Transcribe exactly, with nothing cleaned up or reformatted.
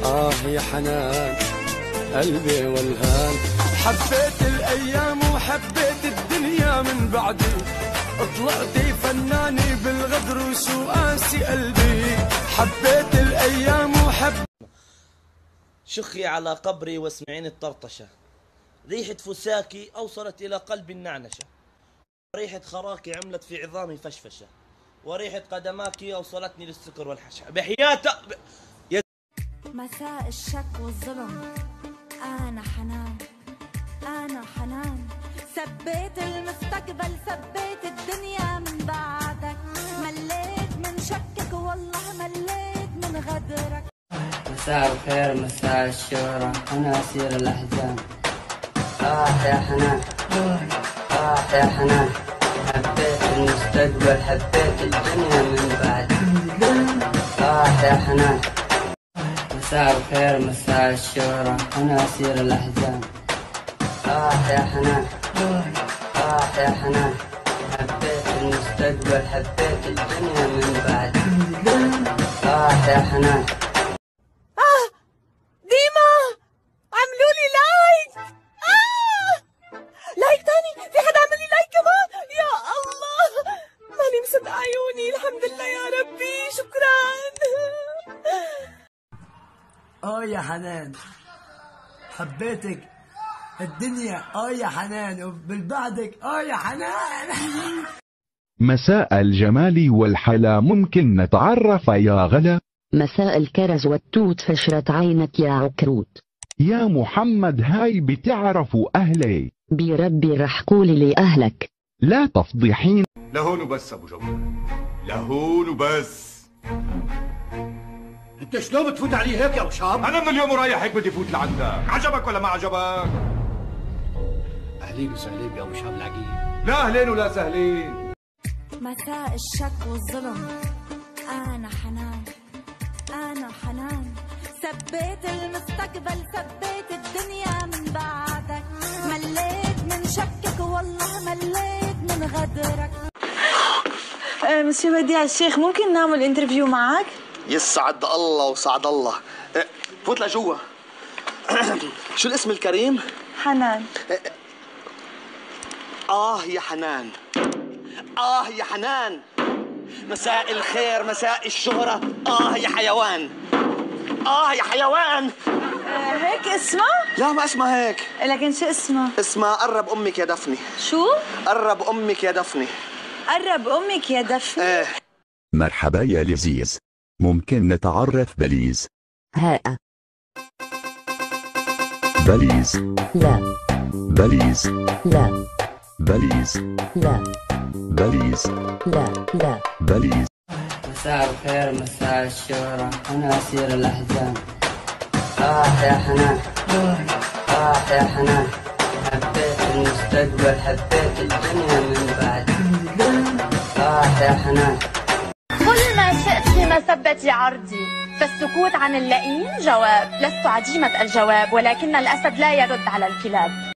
آه يا حنان قلبي والهان. حبيت الأيام وحبيت الدنيا من بعدي، طلعتي فناني بالغدر وسوء قاسي قلبي. حبيت الأيام وحبيت. شخي على قبري واسمعين الطرطشة، ريحة فساكي أوصلت إلى قلبي النعنشة، ريحة خراكي عملت في عظامي فشفشة، وريحة قدماكي أوصلتني للسكر والحشا. بحياة يا مساء الشك والظلم، أنا حنان أنا حنان. سبيت المستقبل سبيت الدنيا من بعدك، مليت من شكك والله مليت من غدرك. مساء الخير مساء الشهرة أنا أسير الأحزان. آه يا حنان آه يا حنان، حبيت المستقبل حبيت الدنيا من بعد. آه يا حنان. مساء الخير مساء الشهرة أنا أسير الأحزان. آه يا حنان آه يا حنان، حبيت المستقبل حبيت الدنيا من بعد. آه يا حنان. آه ديما عملوا لي لايك. آه لايك تاني، في حدا عمل لي لايك كمان. يا الله ماني مصدقة عيوني. الحمد لله يا ربي شكرا. اه يا حنان حبيتك الدنيا. اه يا حنان وبالبعدك. اه يا حنان. مساء الجمال والحلا، ممكن نتعرف يا غلا؟ مساء الكرز والتوت، فشرت عينك يا عكروت. يا محمد هاي بتعرفوا أهلي؟ بربي رح قولي لي أهلك. لا تفضحين. لهون بس أبو جبر، لهون بس. انت شلون بتفوت علي هيك يا ابو شاب؟ انا من اليوم ورايح هيك بدي فوت لعندك، عجبك ولا ما عجبك؟ اهليك وسهلين يا ابو شاب العقيل. لا اهلين ولا سهلين. مساء الشك والظلم، أنا حنان أنا حنان. سبيت المستقبل سبيت الدنيا من بعدك، مليت من شكك والله مليت من غدرك. آه مسيو وديع الشيخ، ممكن نعمل انترفيو معك؟ يسعد الله وسعد الله. فوت لجوا. شو الاسم الكريم؟ حنان. آه يا حنان آه يا حنان. مساء الخير مساء الشهرة. آه يا حيوان آه يا حيوان. آه هيك اسمها؟ لا ما اسمها هيك. لكن شو اسمها؟ اسمها قرب أمك يا دفني. شو؟ قرب أمك يا دفني. قرب أمك يا دفني؟ ايه. مرحبا يا لذيذ، ممكن نتعرف بليز؟ هاء. بليز. لا. بليز. لا. بليز. لا. بليز. لا لا. بليز. مساء الخير مساء الشهرة أنا أسير الأحزان. آه يا حنان آه يا حنان، حبيت المستقبل حبيت الدنيا من بعد. آه يا حنان. كل ما شئت في مسبة عرضي، فالسكوت عن اللئيم جواب. لست عديمة الجواب، ولكن الأسد لا يرد على الكلاب.